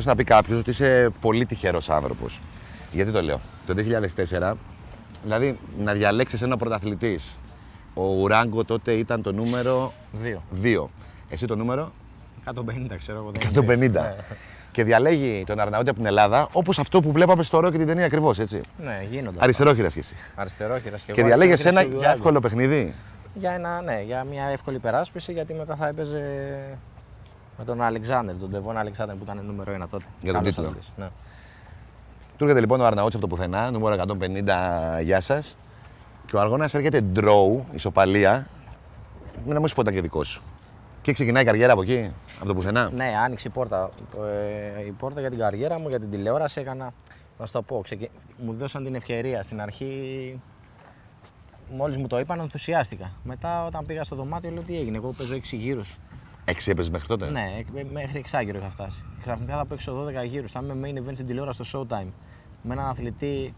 μπορούσε να πει κάποιος ότι είσαι πολύ τυχερός άνθρωπος. Γιατί το λέω? Το 2004, δηλαδή να διαλέξεις ένα πρωταθλητής. Ο Ουράγκο τότε ήταν το νούμερο 2. Εσύ το νούμερο? 150, ξέρω εγώ. 150. Και διαλέγει τον Αρναούτη από την Ελλάδα, όπως αυτό που βλέπαμε στο Ρόκι την ταινία ακριβώς, έτσι. Ναι, γίνονται. Αριστερόχειρας κι εσύ. Αριστερόχειρας Και διαλέγεις ένα για εύκολο παιχνίδι. Για μια εύκολη περάσπιση, γιατί μετά θα έπαιζε με τον Αλεξάνδρ, τον Ντεβόν Αλεξάνδρ που ήταν νούμερο 1 τότε. Για τον τίτλο. Ναι. Του έρχεται λοιπόν ο Αρναούτης από το πουθενά, νούμερο 150, γεια σας. Και ο Αργώνας έρχεται draw, ισοπαλία, να μου σου πω ήταν και δικό σου. Και ξεκινάει η καριέρα από εκεί, από το πουθενά. Ναι, άνοιξε η πόρτα. Η πόρτα για την καριέρα μου, για την τηλεόραση έκανα. Να σου το πω, μου δώσαν την ευκαιρία. Στην αρχή, μόλις μου το είπαν, ενθουσιάστηκα. Μετά, όταν πήγα στο δωμάτιο, λέω τι έγινε. Εγώ παίζω 6 γύρους. 6 έπαιζες μέχρι τότε? Ναι, μέχρι 6 γύρους είχα φτάσει. Ξαφνικά θα παίξω 12 γύρους. Θα είμαι main event στην τηλεόραση στο Showtime. Με έναν αθλητή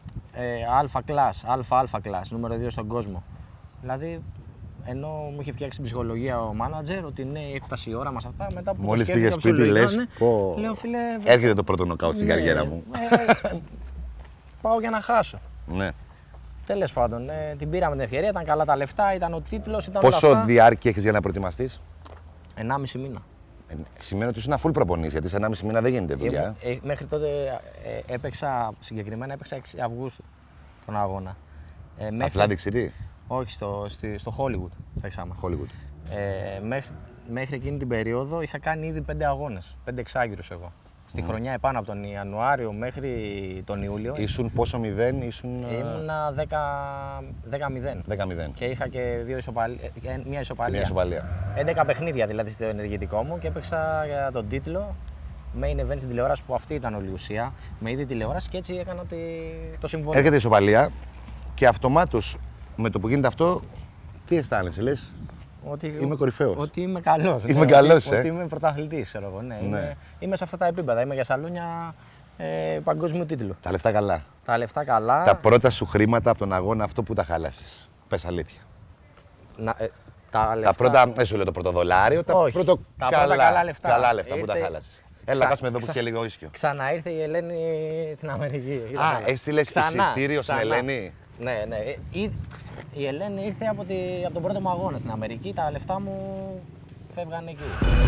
αλφα class, νούμερο 2 στον κόσμο. Δηλαδή, ενώ μου είχε φτιάξει την ψυχολογία ο μάνατζερ, ότι ναι, έφτασε η ώρα μας αυτά, μετά που μόλις πήγες σπίτι, λες, λέω, φίλε, έρχεται το πρώτο νοκάουτ στην καριέρα μου. Πάω για να χάσω. Ναι. Τέλος πάντων, την πήραμε την ευκαιρία, ήταν καλά τα λεφτά, ήταν ο τίτλος, ήταν όλα αυτά. Πόσο διάρκεια έχεις για να προετοιμαστείς? 1,5 μήνα. Σημαίνει ότι ήσουν full προπονής, γιατί σε 1,5 μήνα δεν γίνεται δουλειά. Μέχρι τότε συγκεκριμένα έπαιξα 6 Αυγούστου τον αγώνα. Atlantic City? Όχι, στο Hollywood παίξαμε. Hollywood. Μέχρι εκείνη την περίοδο είχα κάνει ήδη 5 αγώνες, 5 εξάγυρους εγώ. Στη χρονιά επάνω από τον Ιανουάριο μέχρι τον Ιούλιο. Ήσουν πόσο 0, ήσουν? Ήμουνα 10-0. Και είχα και μια ισοπαλία. 11 παιχνίδια δηλαδή στο ενεργητικό μου και έπαιξα για τον τίτλο. Main event στην τηλεόραση που αυτή ήταν όλη η ουσία. Με είδη τηλεόραση και έτσι έκανα το συμβόλαιο. Έρχεται η ισοπαλία και αυτομάτως με το που γίνεται αυτό, τι αισθάνεσαι, λες? Ότι είμαι κορυφαίος. Ότι είμαι καλός. Είμαι καλός, ότι είμαι πρωταθλητής, ξέρω εγώ. Ναι. Είμαι σε αυτά τα επίπεδα. Είμαι για σαλόνια παγκόσμιου τίτλου. Τα λεφτά καλά. Τα λεφτά καλά. Τα πρώτα σου χρήματα από τον αγώνα, αυτό που τα χάλασες? Πες αλήθεια. Τα πρώτα, δεν σου λέω το πρώτο δολάριο, τα πρώτα καλά λεφτά. Καλά λεφτά που τα χάλασες. Έλα, κάτσουμε εδώ που είχε λίγο ίσιο. Ξαναήρθε η Ελένη στην Αμερική. Έστειλες εισιτήριο στην Ελένη? Ναι. Η Ελένη ήρθε από τον πρώτο μου αγώνα στην Αμερική. Τα λεφτά μου φεύγανε εκεί.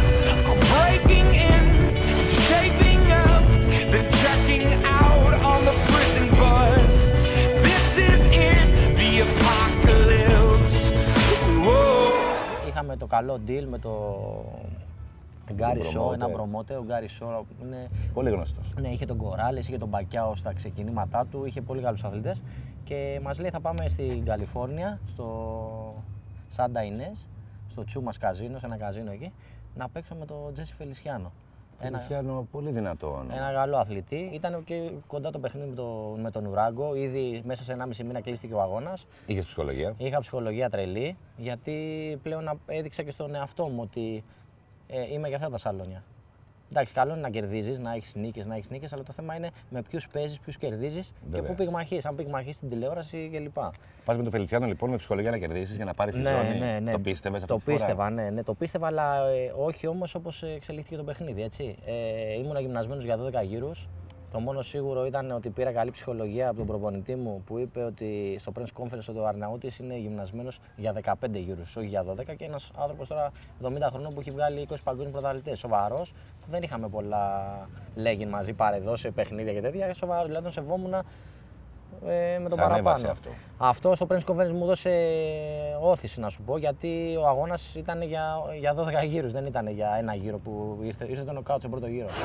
Είχαμε το καλό deal με το Γκάρι Σο, ένα προμότε. Ο Γκάρι Σο είναι πολύ γνωστός. Ναι, είχε τον Κοράλες, είχε τον Μπακιάο στα ξεκινήματά του, είχε πολύ καλούς αθλητές. Και μας λέει θα πάμε στην Καλιφόρνια, στο Σάντα Ινές, στο Τσούμας καζίνο, σε ένα καζίνο εκεί, να παίξω με τον Τζέσι Φελισιάνο. Φελισιάνο, πολύ δυνατό. Ένα καλό αθλητή. Ήταν και κοντά το παιχνίδι με τον Ουράγκο. Ήδη μέσα σε 1,5 μήνα κλείστηκε ο αγώνας. Είχες ψυχολογία? Είχα ψυχολογία τρελή, γιατί πλέον έδειξα και στον εαυτό μου ότι είμαι για αυτά τα σαλόνια. Εντάξει, καλό είναι να κερδίζεις, να έχεις νίκες, αλλά το θέμα είναι με ποιους παίζεις, ποιους κερδίζεις και πού πυγμαχείς. Αν πυγμαχείς στην τηλεόραση κλπ. Πας με τον Φελισιάνο λοιπόν με ψυχολογία να κερδίσεις για να πάρεις τη ζώνη. Ναι. Το πίστευες αυτή τη φορά? Το πίστευα, αλλά όχι όμως όπως εξελίχθηκε το παιχνίδι. Έτσι. Ήμουνα γυμνασμένος για 12 γύρους. Το μόνο σίγουρο ήταν ότι πήρα καλή ψυχολογία από τον προπονητή μου που είπε ότι στο press conference ότι ο Αρναούτης είναι γυμνασμένος για 15 γύρους, όχι για 12. Και ένας άνθρωπος τώρα 70 χρονών που έχει βγάλει 20 παγκόσμιους πρωταθλητές. Σοβαρός, δεν είχαμε πολλά λέγειν μαζί, παρεδώσει παιχνίδια και τέτοια. Σοβαρό, δηλαδή τον σεβόμουν με τον παραπάνω. Αυτό στο press conference μου δώσε όθηση να σου πω, γιατί ο αγώνας ήταν για 12 γύρους, δεν ήταν για ένα γύρο που ήρθε το νοκάουτ στον πρώτο γύρο.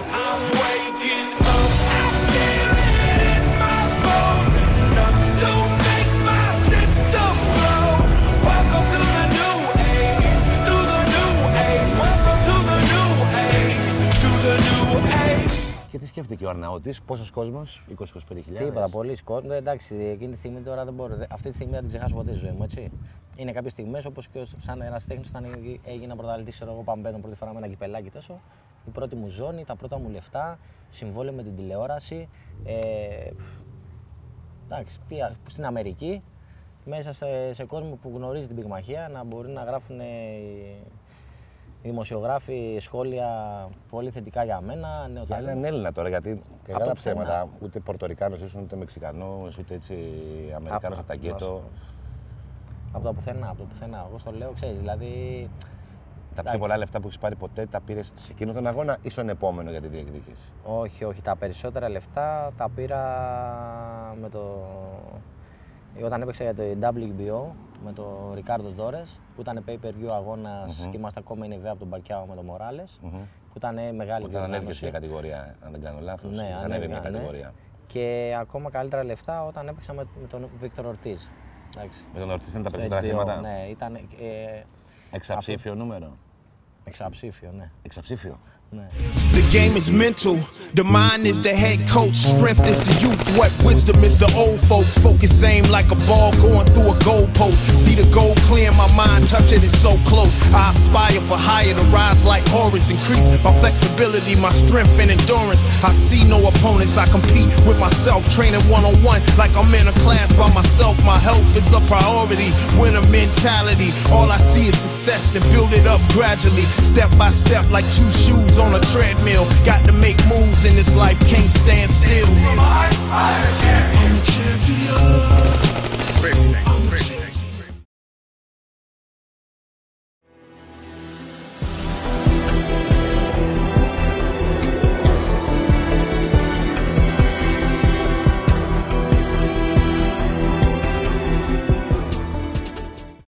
Και τι σκέφτηκε ο Αρναούτης, πόσος κόσμος, 20-25 χιλιάδες? Τίποτα, πολλοί κόσμοι. Εντάξει, εκείνη τη στιγμή τώρα δεν μπορώ. Αυτή τη στιγμή δεν την ξεχάσω ποτέ στη ζωή μου, έτσι. Είναι κάποιες στιγμές όπως και σαν ερασιτέχνης όταν έγινα πρωταθλητής, ξέρω εγώ, Παμπέτων πρώτη φορά με ένα κυπελάκι τόσο. Η πρώτη μου ζώνη, τα πρώτα μου λεφτά, συμβόλαιο με την τηλεόραση. Εντάξει, στην Αμερική, μέσα σε κόσμο που γνωρίζει την πυγμαχία, να μπορεί να γράφουν Οι δημοσιογράφοι σχόλια πολύ θετικά για μένα. Για έναν Έλληνα τώρα, γιατί και άλλα ψέματα. Ούτε Πορτορικάνος ήσουν, ούτε Μεξικανός, ούτε έτσι Αμερικάνος από τα γκέτο. Από το πουθενά. Εγώ στο λέω, ξέρεις, δηλαδή. Τα πιο πολλά λεφτά που έχεις πάρει ποτέ τα πήρες σε εκείνο τον αγώνα ή στον επόμενο για τη διεκδίκηση? Όχι. Τα περισσότερα λεφτά τα πήρα όταν έπαιξα για το WBO με τον Ρικάρντο Ντόρες, που ήταν pay-per-view αγώνας και είμαστε ακόμα είναι από τον Μπακιάο με τον Μοράλες, που ήταν μεγάλη διοργάνωση. Όταν ανέβηκε μια κατηγορία, αν δεν κάνω λάθος. Ναι, ανέβηκε μια κατηγορία. Ναι. Και ακόμα καλύτερα λεφτά όταν έπαιξα με τον Βίκτορ Ορτίζ. Με τον Ορτίζ ήταν τα περισσότερα χρήματα? Ναι, ήταν. Εξαψήφιο νούμερο. Εξαψήφιο, ναι. Εξαψήφιο. The game is mental, the mind is the head coach, strength is the youth, what wisdom is the old folks. Focus aim like a ball going through a goalpost. See the goal clear, my mind touch it, it's so close. I aspire for higher to rise like Horus, increase my flexibility, my strength and endurance. I see no opponents, I compete with myself, training one-on-one like I'm in a class by myself. My health is a priority, winner mentality. All I see is success and build it up gradually, step by step like two shoes on a treadmill. Got to make moves in this life, can't stand still. I'm a champion.